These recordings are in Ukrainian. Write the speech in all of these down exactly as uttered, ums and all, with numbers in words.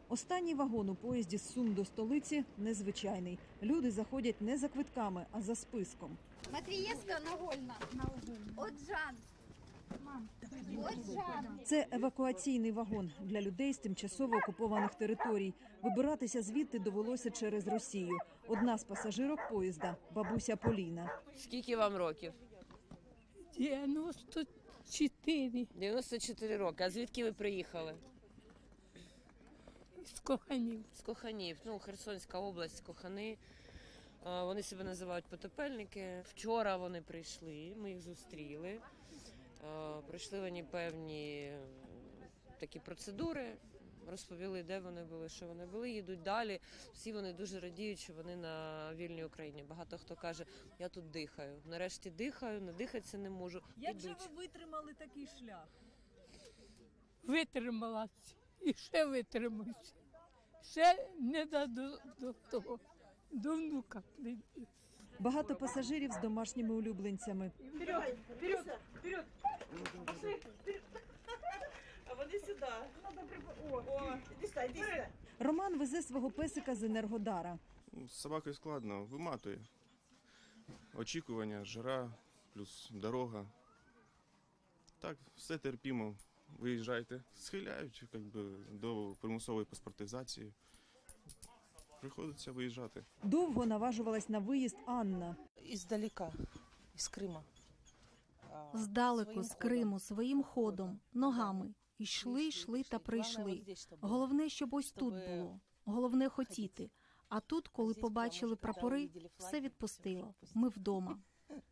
Останній вагон у поїзді з Сум до столиці незвичайний. Люди заходять не за квитками, а за списком. Матвієвська, Нагольна. Оджан. Оджан. Це евакуаційний вагон для людей з тимчасово окупованих територій. Вибиратися звідти довелося через Росію. Одна з пасажирок поїзда – бабуся Поліна. Скільки вам років? дев'яносто чотири. дев'яносто чотири роки. А звідки ви приїхали? З Коханів. З Коханів. Ну, Херсонська область, Кохани. Вони себе називають потопельники. Вчора вони прийшли, ми їх зустріли. Пройшли вони певні такі процедури, розповіли, де вони були, що вони були, їдуть далі. Всі вони дуже радіють, що вони на вільній Україні. Багато хто каже, я тут дихаю. Нарешті дихаю, надихатися не можу. Як же ви витримали такий шлях? Витрималася і ще витримуюся. Ще не до, до, до того, до внука. Багато пасажирів з домашніми улюбленцями. Вперед, вперед, вперед. Пошли, вперед. А вони сюди. О, о, іди сюди, іди сюди. Роман везе свого песика з Енергодара. З собакою складно, виматує. Очікування, жара, плюс дорога. Так, все терпімо. Виїжджайте. Схиляють як би, до примусової паспортизації. Приходиться виїжджати. Довго наважувалась на виїзд Анна. Іздалека, з Крима. Здалеку, з Криму, своїм ходом, ногами. Йшли, йшли та прийшли. Головне, щоб ось тут було. Головне хотіти. А тут, коли побачили прапори, все відпустило. Ми вдома.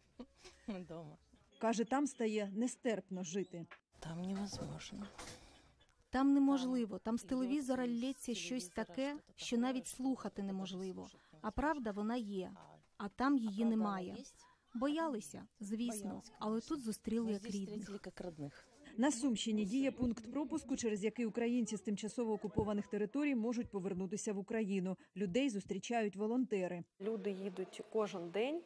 Вдома. Каже, там стає нестерпно жити. Там невозможно. Там неможливо, там з телевізора лється щось таке, що навіть слухати неможливо. А правда вона є, а там її немає. Боялися, звісно, але тут зустріли як рідних. На Сумщині діє пункт пропуску, через який українці з тимчасово окупованих територій можуть повернутися в Україну. Людей зустрічають волонтери. Люди їдуть кожен день.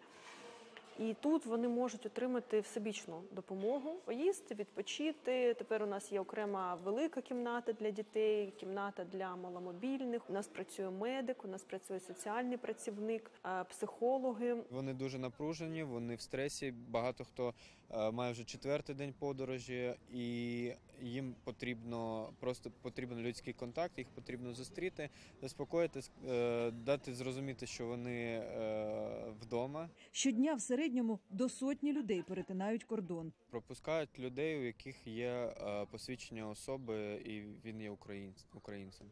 І тут вони можуть отримати всебічну допомогу, поїсти, відпочити. Тепер у нас є окрема велика кімната для дітей, кімната для маломобільних. У нас працює медик, у нас працює соціальний працівник, психологи. Вони дуже напружені, вони в стресі. Багато хто має вже четвертий день подорожі, і їм потрібно просто потрібен людський контакт, їх потрібно зустріти, заспокоїти, дати зрозуміти, що вони вдома. Щодня в середньому до сотні людей перетинають кордон. Пропускають людей, у яких є посвідчення особи, і він є українцем.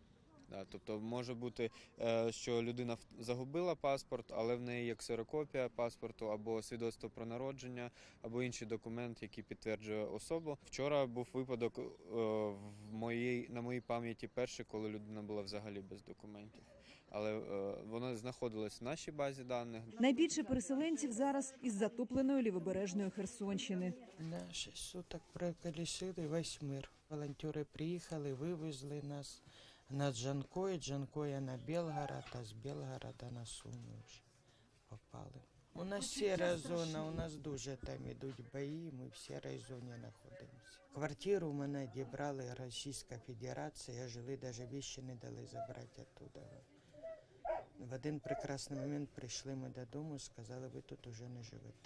Тобто може бути, що людина загубила паспорт, але в неї є ксерокопія паспорту або свідоцтво про народження, або інший документ, який підтверджує особу. Вчора був випадок в моїй, на моїй пам'яті перший, коли людина була взагалі без документів. Але вона знаходилась в нашій базі даних. Найбільше переселенців зараз із затопленої лівобережної Херсонщини. На шість суток проколісили весь мир. Волонтери приїхали, вивезли нас на Джанкой, Джанкоя на Белгород, а з Белгорода на Суми вже попали. У нас сіра зона, у нас дуже там йдуть бої, ми в сірій зоні знаходимося. Квартиру в мене дібрали Російська Федерація, жили, навіть вещи не дали забрати оттуда. В один прекрасний момент прийшли ми додому, сказали, ви тут уже не живете.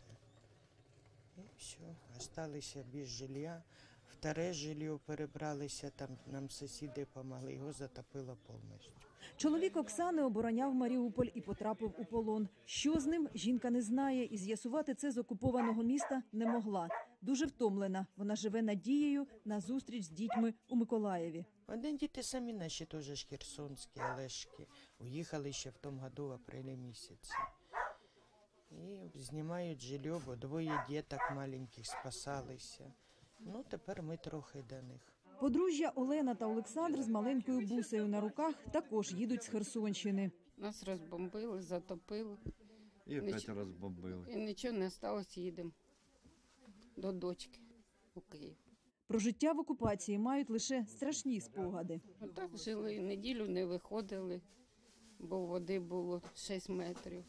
І все, залишилися без жилья. Вторе жилье перебралися, там нам сусіди допомогли, його затопило повністю. Чоловік Оксани обороняв Маріуполь і потрапив у полон. Що з ним, жінка не знає, і з'ясувати це з окупованого міста не могла. Дуже втомлена. Вона живе надією на зустріч з дітьми у Миколаєві. Вони діти самі наші теж херсонські, Олешки. Уїхали ще в тому году, в апрелі місяці. І знімають жилье, бо двоє діток маленьких спасалися. Ну, тепер ми трохи до них. Подружжя Олена та Олександр з маленькою бусею на руках також їдуть з Херсонщини. Нас розбомбили, затопили. І опять розбомбили. І нічого не сталося, їдемо до дочки у Київ. Про життя в окупації мають лише страшні спогади. Отак жили, неділю не виходили, бо води було шість метрів.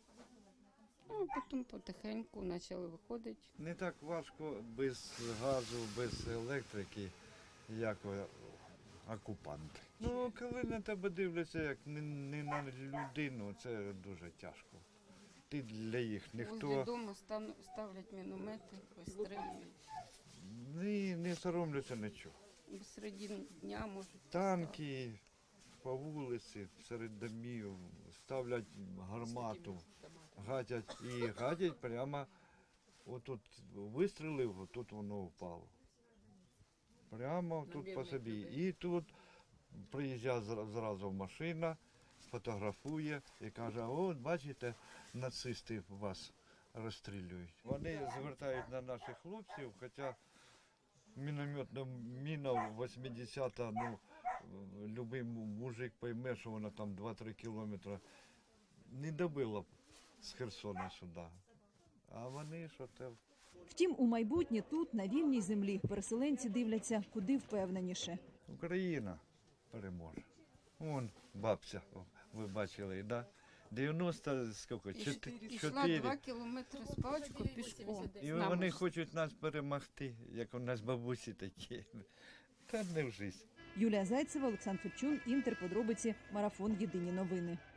А потім потихеньку почали виходити. Не так важко без газу, без електрики, як окупанти. Ну, коли на тебе дивляться, як не, не на людину, це дуже тяжко. Ти для їх ніхто. Возле дому стан- ставлять міномети, вистрілюють. Не, не соромляться нічого. Серед дня можуть. Танки по вулиці, серед домів, ставлять гармату, гатять і гатять прямо, отут вистрілив, отут воно впало. Прямо тут по собі. І тут приїжджає зра- зразу машина, фотографує і каже, от бачите, нацисти вас розстрілюють. Вони звертають на наших хлопців, хоча мінометна міна вісімдесята, ну, любий мужик пойме, що вона там два-три кілометри не добила б з Херсона сюди. А вони що те. Втім, у майбутнє тут, на вільній землі, переселенці дивляться куди впевненіше. Україна переможе. Вон бабця, о, ви бачили, да? дев'яносто, скільки? Пішла два кілометри з паличкою пішком. І вони хочуть нас перемогти, як у нас бабусі такі. Та не в життя. Юлія Зайцева, Олександр Федчун, Інтер, подробиці, марафон, єдині новини.